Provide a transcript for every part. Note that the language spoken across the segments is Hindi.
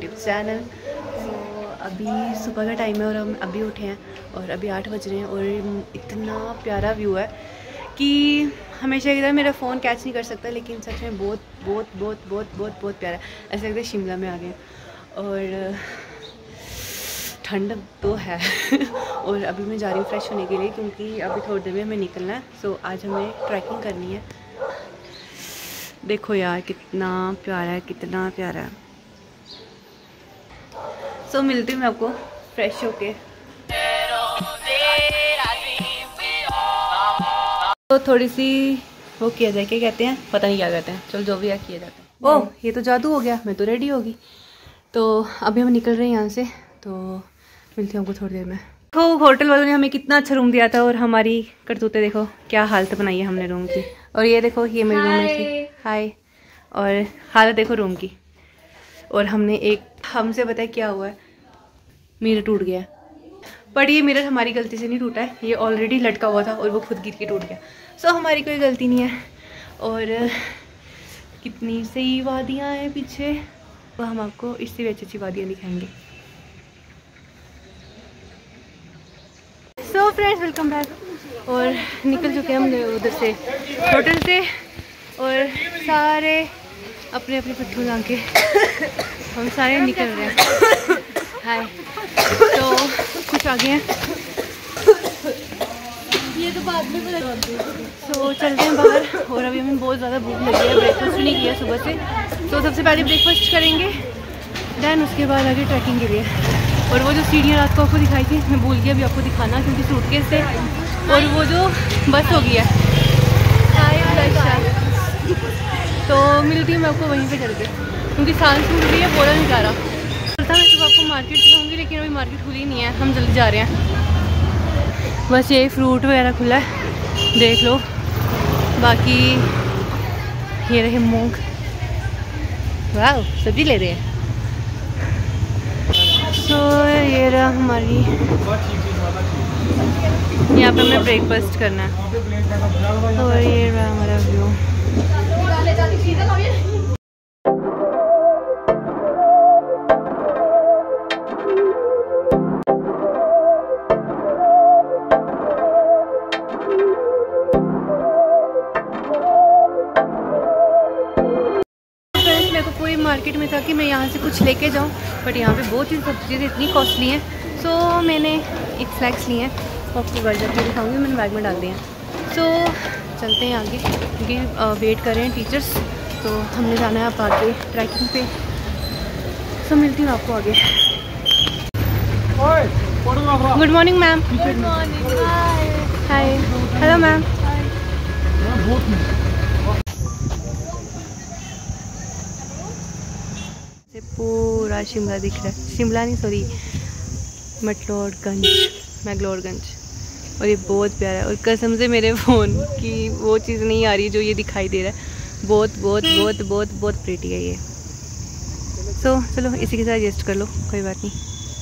YouTube channel. तो अभी सुबह का टाइम है और हम अभी उठे हैं और अभी 8 बज रहे हैं और इतना प्यारा व्यू है कि हमेशा की तरह मेरा फ़ोन कैच नहीं कर सकता, लेकिन सच में बहुत बहुत बहुत बहुत बहुत बहुत प्यारा है। ऐसा लगता है शिमला में आ गए। और ठंड तो है और अभी मैं जा रही हूँ फ्रेश होने के लिए क्योंकि अभी थोड़ी देर में हमें निकलना है। सो आज हमें ट्रैकिंग करनी है। देखो यार कितना प्यारा है, कितना प्यारा है। सो मिलती हूँ मैं आपको फ्रेश होके। तो थोड़ी सी वो किया जाए, क्या कहते हैं पता नहीं क्या कहते हैं, चलो जो भी है किया जाता है। ओह ये तो जादू हो गया, मैं तो रेडी होगी। तो अभी हम निकल रहे हैं यहाँ से, तो मिलती हूँ आपको थोड़ी देर में। तो होटल वालों ने हमें कितना अच्छा रूम दिया था और हमारी करतूतें देखो, क्या हालत बनाई है हमने रूम की। और ये देखो ये मेरे रूम में थी। हाय। और हालत देखो रूम की। और हमसे पता है क्या हुआ है, मिरर टूट गया है। पर ये मिरर हमारी गलती से नहीं टूटा है, ये ऑलरेडी लटका हुआ था और वो खुद गिर के टूट गया। सो हमारी कोई गलती नहीं है। और कितनी सही वादियाँ हैं पीछे, वो हम आपको इससे भी अच्छी अच्छी वादियाँ दिखाएंगे। So friends welcome back. और निकल चुके हैं हम उधर से होटल से और सारे अपने अपने पिट्ठू ला के हम सारे निकल रहे हैं। हाय। तो कुछ आगे हैं, ये तो बाद में पता चलता। सो चलते हैं बाहर और अभी हमें बहुत ज़्यादा भूख लगी है, ब्रेकफास्ट नहीं किया सुबह से। तो सबसे पहले ब्रेकफास्ट करेंगे, देन उसके बाद आगे ट्रैकिंग के लिए। और वो जो सीढ़ियाँ रात को आपको दिखाई थी, मैं भूल गया अभी आपको दिखाना क्योंकि सूटकेस से। और वो जो बस हो गई है, तो मिलती हूँ मैं आपको वहीं पे चलते, क्योंकि सांस फूल रही है, बोला नहीं जा रहा। चलता मैं सुबह आपको मार्केट दिखाऊंगी, लेकिन अभी मार्केट खुली नहीं है, हम जल्दी जा रहे हैं। बस ये फ्रूट वगैरह खुला है, देख लो। बाकी ये रहे मूंग, वाह सब्जी ले रहे हैं। तो ये रहा हमारी, यहाँ पे हमें ब्रेकफास्ट करना है। और ये रहा हमारा व्यू। मेरे को पूरी मार्केट में था कि मैं यहाँ से कुछ लेके जाऊँ, बट यहाँ पे बहुत ही सब चीज़ें इतनी कॉस्टली हैं। सो मैंने एक फ्लैक्स लिए हैं, आपको घर जाके दिखाऊंगी, मैंने बैग में डाल दिए हैं। सो चलते हैं आगे क्योंकि वेट कर रहे हैं टीचर्स, तो हमने जाना है आप आगे ट्रैकिंग पे। सो मिलती हूँ आपको आगे। Good morning ma'am. Good morning. Hi. Hello ma'am. पूरा शिमला दिख रहा है, शिमला नहीं सॉरी मैक्लोडगंज। और ये बहुत प्यारा है और कसम से मेरे फ़ोन की वो चीज़ नहीं आ रही जो ये दिखाई दे रहा है। बहुत बहुत बहुत बहुत बहुत प्रीटी है ये। सो चलो इसी के साथ एडजस्ट कर लो, कोई बात नहीं।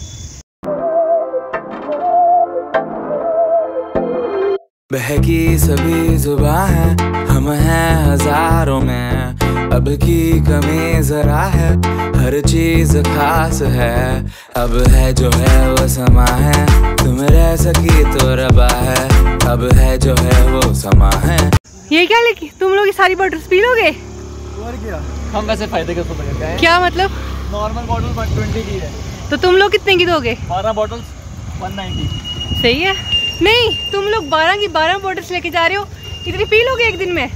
बहकी सभी जुबां हैं, हम हैं हजारों में, अब की कमी जरा है, हर चीज खास है। अब है जो है वो समा है, तुम रह सकी तो रबा है, अब है जो है वो समा है। ये क्या लिखी, तुम लोग ये सारी बॉटल्स पी लोगे? और क्या, हम वैसे फायदे के हैं। क्या मतलब? नॉर्मल बॉटल 120 की है, तो तुम लोग कितने की दोगे? 12 बॉटल्स 190। सही है। नहीं तुम लोग 12 की 12 बॉटल्स लेके जा रहे हो, कितनी पी लोगे एक दिन में?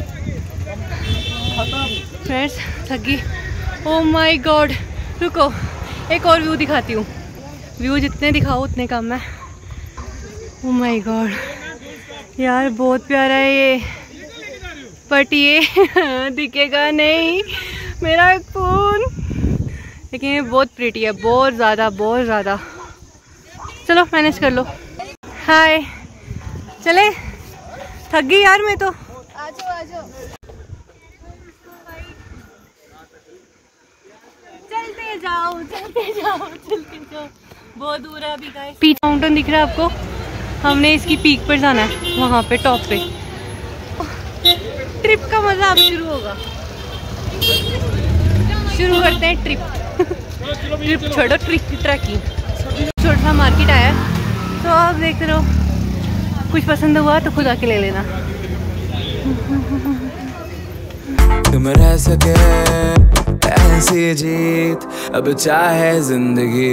फ्रेंड्स थक गई। ओह माय गॉड, रुको एक और व्यू दिखाती हूँ। व्यू जितने दिखाओ उतने कम है। ओह माय गॉड यार बहुत प्यारा है ये, बट ये दिखेगा नहीं मेरा फोन, लेकिन ये बहुत प्रीटी है, बहुत ज़्यादा बहुत ज़्यादा। चलो मैनेज कर लो। हाय चले, थक गई यार मैं तो। आजो आजो चलते जाओ चलते जाओ चलते जाओ, बहुत दूर है अभी गाइस। पीछे माउंटेन दिख रहा है आपको, हमने इसकी पीक पर जाना है, वहाँ पे टॉप पे। ट्रिप का मजा अब शुरू होगा, शुरू करते हैं ट्रिप। ट्रिप छोड़ो, ट्रैकिंग। छोटा सा मार्केट आया तो आप देखते रहो, कुछ पसंद हुआ तो खुद आके ले लेना। तुम रह सके ऐसी जीत, अब चाहे जिंदगी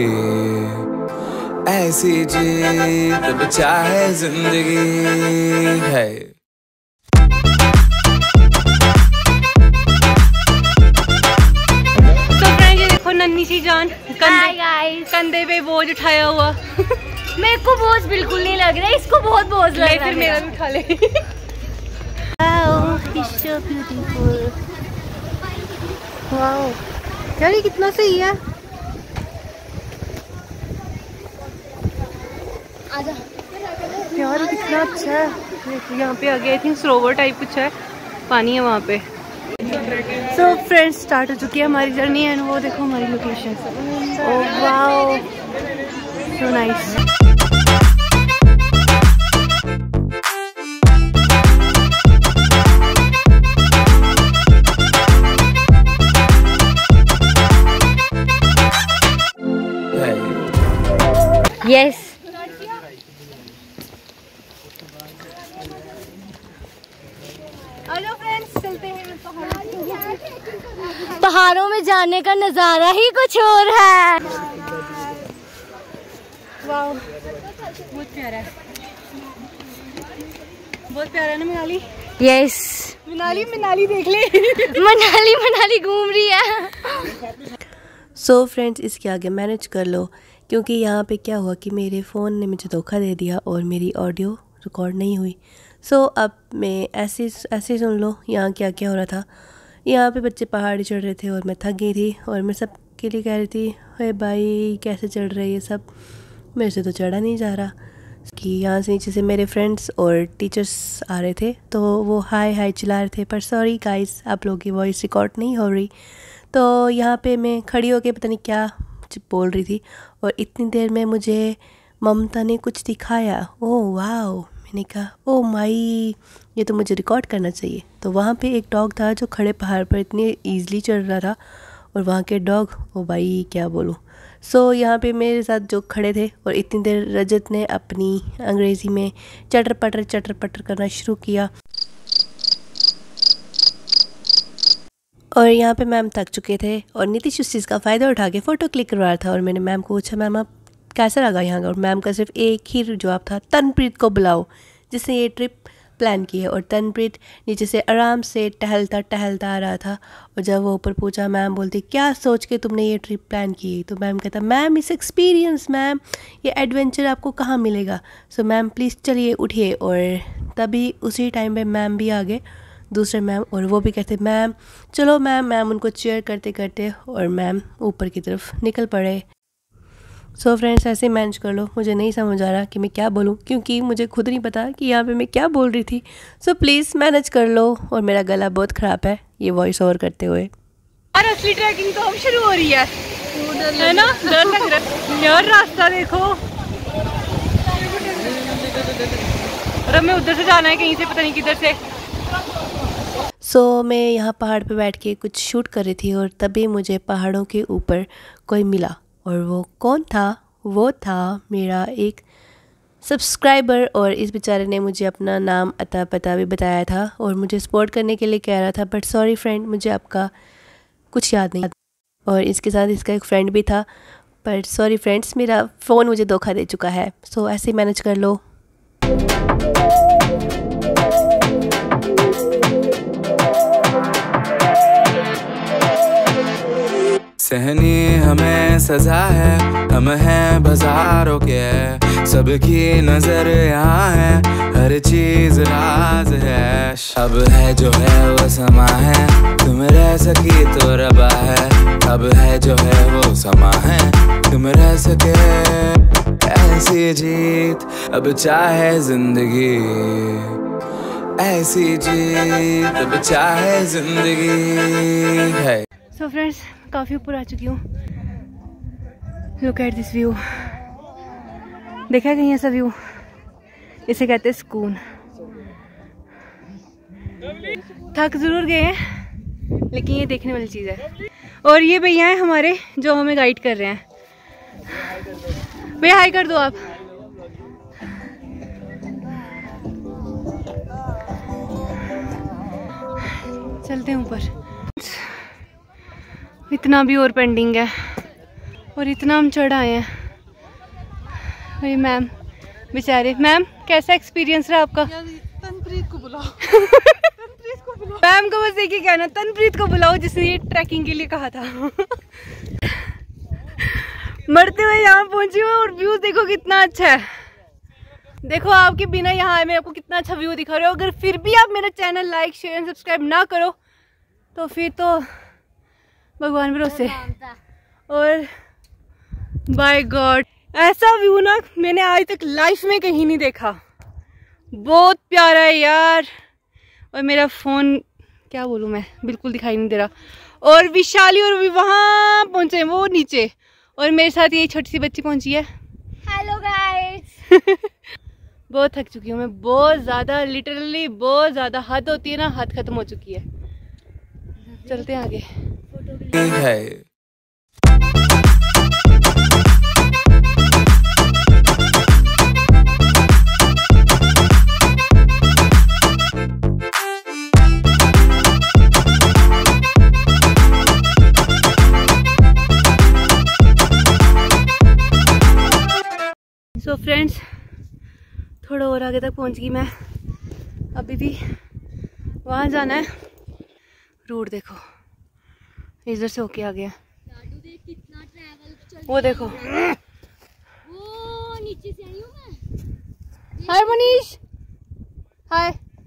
ऐसी जीत, अब चाहे जिंदगी है। नन्ही सी जान कंधे पे बोझ उठाया हुआ। मेरे को बोझ बिल्कुल नहीं लग रहा है, इसको बहुत बोझ लग रहा है। फिर मेरा भी उठा ले। so beautiful. वाओ यार, ये कितना सही है। आजा यार कितना अच्छा है। यहाँ पे आगे आई थिंक सरोवर टाइप कुछ है, पानी है वहाँ पे। सो फ्रेंड्स, स्टार्ट हो चुकी है हमारी जर्नी एंड वो देखो हमारी location. Oh wow, so nice. Yes, hello friends, चलते हैं पहाड़ों में जाने का नजारा ही कुछ और है। वाओ बहुत प्यारा है, बहुत प्यारा है ना मनाली। यस, मनाली देख ले। मनाली घूम रही है। सो फ्रेंड्स, इसके आगे मैनेज कर लो, क्योंकि यहाँ पे क्या हुआ कि मेरे फ़ोन ने मुझे धोखा दे दिया और मेरी ऑडियो रिकॉर्ड नहीं हुई। सो अब मैं ऐसे सुन लो यहाँ क्या क्या हो रहा था। यहाँ पे बच्चे पहाड़ी चढ़ रहे थे और मैं थक गई थी और मैं सब के लिए कह रही थी, अरे भाई कैसे चढ़ रहे ये सब, मेरे से तो चढ़ा नहीं जा रहा। कि यहाँ से नीचे से मेरे फ्रेंड्स और टीचर्स आ रहे थे तो वो हाय चिल्ला रहे थे, पर सॉरी गाइस, आप लोगों की वॉइस रिकॉर्ड नहीं हो रही। तो यहाँ पे मैं खड़ी होके पता नहीं क्या बोल रही थी और इतनी देर में मुझे ममता ने कुछ दिखाया। ओह वाओ, मैंने कहा ओह माई, ये तो मुझे रिकॉर्ड करना चाहिए। तो वहाँ पे एक डॉग था जो खड़े पहाड़ पर इतनी ईजिली चढ़ रहा था और वहाँ के डॉग, ओ भाई क्या बोलूँ। सो यहाँ पे मेरे साथ जो खड़े थे और इतनी देर रजत ने अपनी अंग्रेज़ी में चटर पटर करना शुरू किया। और यहाँ पे मैम थक चुके थे और नीतीश उस चीज़ का फ़ायदा उठा के फ़ोटो क्लिक करवा रहा था। और मैंने मैम को पूछा, मैम आप कैसा लगा यहाँ का? और मैम का सिर्फ एक ही जवाब था, तनप्रीत को बुलाओ, जिसने ये ट्रिप प्लान की है। और तनप्रीत नीचे से आराम से टहलता आ रहा था। और जब वो ऊपर पूछा, मैम बोलती क्या सोच के तुमने ये ट्रिप प्लान की? तो मैम कहता, मैम इस एक्सपीरियंस, मैम ये एडवेंचर आपको कहाँ मिलेगा, सो मैम प्लीज़ चलिए उठिए। और तभी उसी टाइम पे मैम भी आ गए, दूसरे मैम, और वो भी कहते मैम चलो मैम उनको चेयर करते और मैम ऊपर की तरफ निकल पड़े। सो फ्रेंड्स, ऐसे मैनेज कर लो, मुझे नहीं समझ आ रहा कि मैं क्या बोलूँ, क्योंकि मुझे खुद नहीं पता कि यहाँ पे मैं क्या बोल रही थी। सो प्लीज़ मैनेज कर लो। और मेरा गला बहुत ख़राब है ये वॉइस ओवर करते हुए। और असली ट्रैकिंग तो अब शुरू हो रही है ना? डर लग रहा है यार, रास्ता देखो। और हमें उधर से जाना है कहीं से, पता नहीं किधर से। सो मैं यहाँ पहाड़ पे बैठ के कुछ शूट कर रही थी और तभी मुझे पहाड़ों के ऊपर कोई मिला। और वो कौन था? वो था मेरा एक सब्सक्राइबर। और इस बेचारे ने मुझे अपना नाम अता पता भी बताया था और मुझे सपोर्ट करने के लिए कह रहा था, बट सॉरी फ्रेंड, मुझे आपका कुछ याद नहीं। और इसके साथ इसका एक फ्रेंड भी था, पर सॉरी फ्रेंड्स, मेरा फ़ोन मुझे धोखा दे चुका है। सो ऐसे मैनेज कर लो। सहनी हमें सजा है, हम हैं बाजारों के, सबकी नजर यहाँ है, हर चीज राज है। अब है जो है वो समा है, तुम रह सकी तो रबा है। अब है जो है वो समा है, तुम रह सके ऐसी जीत, अब चाहे जिंदगी ऐसी जीत, अब चाहे जिंदगी है। सो फ्रेंड्स, काफ़ी ऊपर आ चुकी हूँ। लुक एट दिस व्यू, देखा कहीं ऐसा व्यू, इसे कहते हैं सुकून। थक जरूर गए हैं, लेकिन ये देखने वाली चीज़ है। और ये भैया हैं हमारे जो हमें गाइड कर रहे हैं। भैया हाई कर दो आप। चलते हैं ऊपर। इतना भी और पेंडिंग है और इतना हम चढ़ आए हैं। अरे मैम बेचारे। मैम कैसा एक्सपीरियंस रहा आपका? तनप्रीत को बुलाओ। मैम को बस एक ही कहना, तनप्रीत को बुलाओ जिसने ये ट्रैकिंग के लिए कहा था। मरते हुए यहाँ पहुंची हुए और व्यू देखो कितना अच्छा है। देखो आपके बिना यहाँ आए मैं आपको कितना अच्छा व्यू दिखा रही हूँ। अगर फिर भी आप मेरा channel like share and subscribe ना करो तो फिर तो भगवान भरोसे। और बाय गॉड ऐसा व्यू ना मैंने आज तक लाइफ में कहीं नहीं देखा। बहुत प्यारा है यार। और मेरा फ़ोन क्या बोलूँ मैं, बिल्कुल दिखाई नहीं दे रहा। और विशाली और भी वहाँ पहुँचे हैं वो नीचे, और मेरे साथ ये छोटी सी बच्ची पहुँची है। Hello guys. बहुत थक चुकी हूँ मैं, बहुत ज़्यादा, लिटरली बहुत ज़्यादा। हद होती है ना, हद खत्म हो चुकी है। चलते हैं आगे। है सो फ्रेंड्स थोड़ा और आगे तक पहुंच गई मैं। अभी भी वहाँ जाना है। रोड देखो, इधर से होके आ गया। वो देखो, वो नीचे से आई हूँ मैं। हाय मनीष। हाय।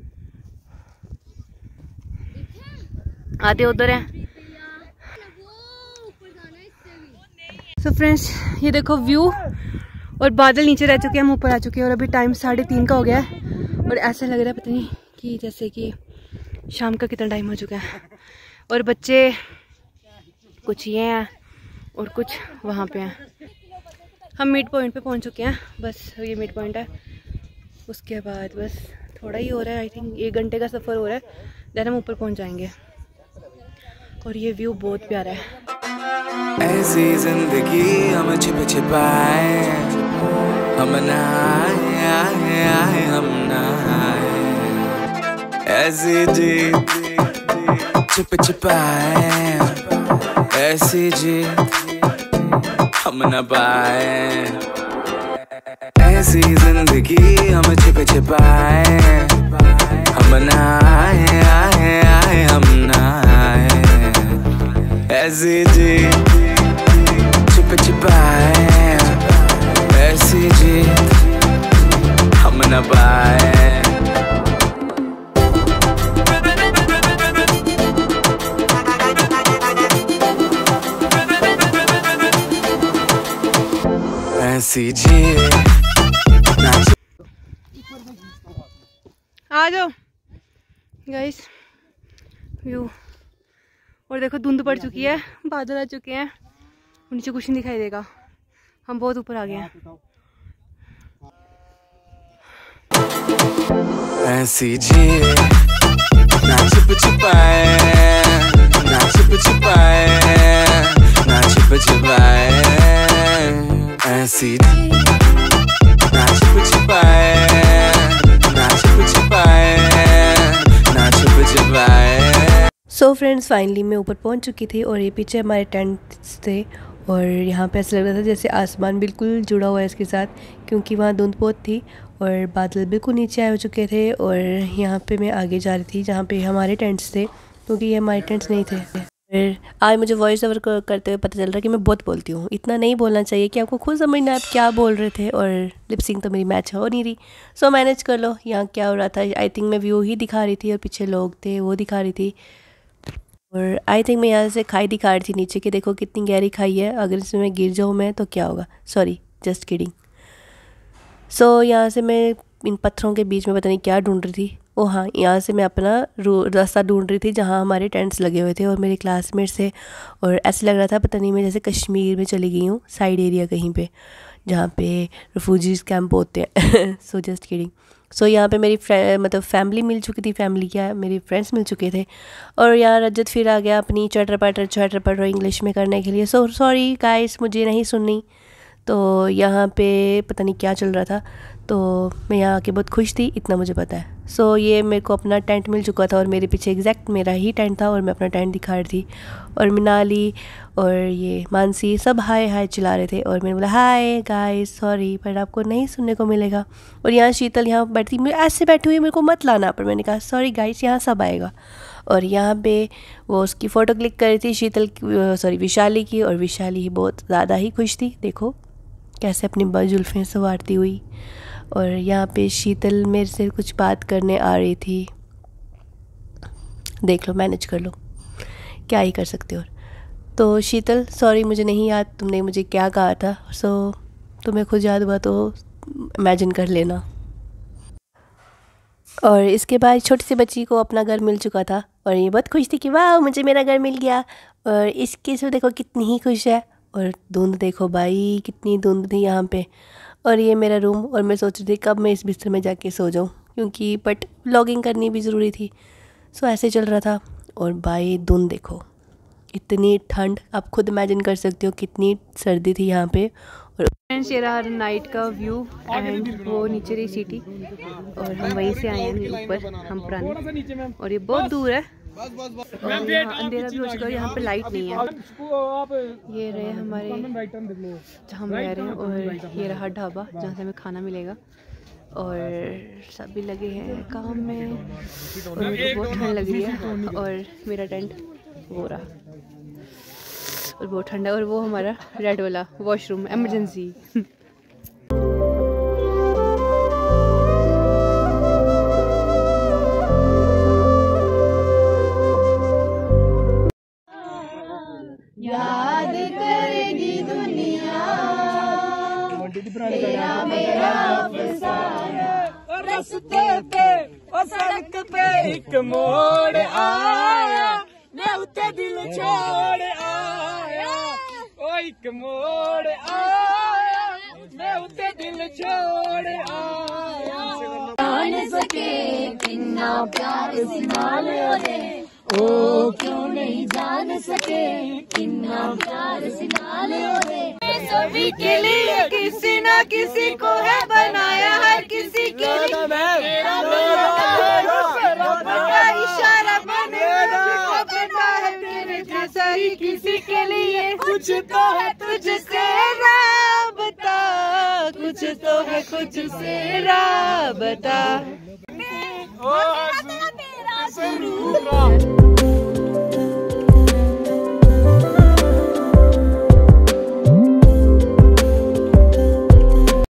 आते उधर है। सो फ्रेंड्स ये देखो व्यू, और बादल नीचे रह चुके हैं, हम ऊपर आ चुके हैं। और अभी टाइम 3:30 का हो गया है और ऐसा लग रहा है पता नहीं कि जैसे कि शाम का कितना टाइम हो चुका है। और बच्चे कुछ ये हैं और कुछ वहाँ पे हैं। हम मिड पॉइंट पे पहुँच चुके हैं, बस ये मिड पॉइंट है। उसके बाद बस थोड़ा ही हो रहा है, आई थिंक 1 घंटे का सफ़र हो रहा है, देन हम ऊपर पहुँच जाएंगे। और ये व्यू बहुत प्यारा है। ऐसी जिंदगी हम छिप छिपाए, हम ना आए हम ना आए। ऐसी जी छिप छिपाए, ऐसी जी हम न पाए। ऐसी जिंदगी हम छिप छिपाए, हम ना आए हम ना आए। ऐसी जी छिप छिपाए, ऐसी जी हम न पाए। ऐसी जी आ जाओ गाइस व्यू। और देखो धुंध पड़ चुकी है, बादल आ चुके हैं, नीचे कुछ नहीं दिखाई देगा। हम बहुत ऊपर आ गए हैं। ऐसी जी ना छिप छिपाए, ना छिप छिपाए, ना छिप छिपाए। ऐसी ना छिप छिपाए, ना छिप छिपाए, ना छिप छिपाए। सो फ्रेंड्स फाइनली मैं ऊपर पहुंच चुकी थी और ये पीछे हमारे टेंट्स थे। और यहाँ पे ऐसा लग रहा था जैसे आसमान बिल्कुल जुड़ा हुआ है इसके साथ, क्योंकि वहाँ धुंध बहुत थी और बादल बिल्कुल नीचे आए हो चुके थे। और यहाँ पे मैं आगे जा रही थी जहाँ पे हमारे टेंट्स थे, क्योंकि ये हमारे टेंट्स नहीं थे। फिर आज मुझे वॉइस ओवर करते हुए पता चल रहा है कि मैं बहुत बोलती हूँ। इतना नहीं बोलना चाहिए कि आपको खुद समझना आप क्या बोल रहे थे। और लिपसिंग तो मेरी मैच हो नहीं रही, सो मैनेज कर लो। यहाँ क्या हो रहा था, आई थिंक मैं व्यू ही दिखा रही थी और पीछे लोग थे वो दिखा रही थी। और आई थिंक मैं यहाँ से खाई दिखा रही थी नीचे की, देखो कितनी गहरी खाई है। अगर इसमें मैं गिर जाऊँ मैं तो क्या होगा, सॉरी जस्ट किडिंग। सो यहाँ से मैं इन पत्थरों के बीच में पता नहीं क्या ढूंढ रही थी। ओ हाँ, यहाँ से मैं अपना रास्ता ढूंढ रही थी जहाँ हमारे टेंट्स लगे हुए थे और मेरे क्लासमेट्स थे। और ऐसे लग रहा था पता नहीं मैं जैसे कश्मीर में चली गई हूँ, साइड एरिया कहीं पे, जहाँ पे रिफ्यूजीज़ कैंप होते हैं। So just kidding. सो यहाँ पे मेरी मतलब फैमिली मिल चुकी थी, फैमिली क्या मेरे फ्रेंड्स मिल चुके थे। और यहाँ रजत फिर आ गया अपनी चटर पटर इंग्लिश में करने के लिए। सो सॉरी गाइस, मुझे नहीं सुननी। तो यहाँ पे पता नहीं क्या चल रहा था, तो मैं यहाँ आके बहुत खुश थी, इतना मुझे पता है। सो ये मेरे को अपना टेंट मिल चुका था और मेरे पीछे एग्जैक्ट मेरा ही टेंट था और मैं अपना टेंट दिखा रही थी। और मिनाली और ये मानसी सब हाय हाय चिल्ला रहे थे और मैंने बोला हाय गाइस सॉरी, पर आपको नहीं सुनने को मिलेगा। और यहाँ शीतल यहाँ बैठती, मैं ऐसे बैठी हुई, मेरे को मत लाना, पर मैंने कहा सॉरी गाइस यहाँ सब आएगा। और यहाँ पे वो उसकी फ़ोटो क्लिक कर रही थी शीतल सॉरी विशाली की, और विशाली ही बहुत ज़्यादा ही खुश थी, देखो कैसे अपनी जुल्फ़ें संवारती हुई। और यहाँ पे शीतल मेरे से कुछ बात करने आ रही थी, देख लो मैनेज कर लो, क्या ही कर सकते हो। तो शीतल सॉरी मुझे नहीं याद तुमने मुझे क्या कहा था, सो तुम्हें खुद याद हुआ तो इमेजिन कर लेना। और इसके बाद छोटी सी बच्ची को अपना घर मिल चुका था और ये बहुत खुश थी कि वाह मुझे मेरा घर मिल गया। और इसके से देखो कितनी ही खुश है। और धुंध देखो भाई, कितनी धुंध थी यहाँ पे। और ये मेरा रूम, और मैं सोच रही थी कब मैं इस बिस्तर में जाके सो जाऊँ, क्योंकि बट व्लॉगिंग करनी भी ज़रूरी थी। सो ऐसे चल रहा था। और भाई धुंध देखो, इतनी ठंड, आप खुद इमेजिन कर सकते हो कितनी सर्दी थी यहाँ पे। और फ्रेंड्स ये रहा नाइट का व्यू एंड वो नीचे रही सिटी, और हम वहीं से आए हैं ऊपर, हम पुराने, और ये बहुत दूर है और यहाँ अंधेरा भी हो चुका है, यहाँ पे लाइट नहीं है। ये रहे हमारे जहाँ हम रह रहे हैं, और ये रहा ढाबा जहाँ से हमें खाना मिलेगा। और सभी लगे हैं काम में और मेरे को बहुत ठंड लग रही है। और मेरा टेंट वो रहा और बहुत ठंडा, और वो हमारा रेड वाला वॉशरूम इमरजेंसी। याद करेगी दुनिया तेरा मेरा अफसाना, रास्ते पे और सड़क पे एक मोड़ आया, मैं उते दिल छोड़ आया। ओ एक मोड़ आया, मैं उते दिल छोड़ आया। जान सके कितना प्यार सिनाल रे, ओ क्यों नहीं जान सके कितना प्यार सिनाल रे। सभी के लिए किसी ना किसी को है बनाया, हर किसी के लिए इशारा बना है तेरे जैसा ही किसी के लिए। कुछ तो है तुझसे राबता, कुछ तो है कुछ से राबता। तेरा शुरू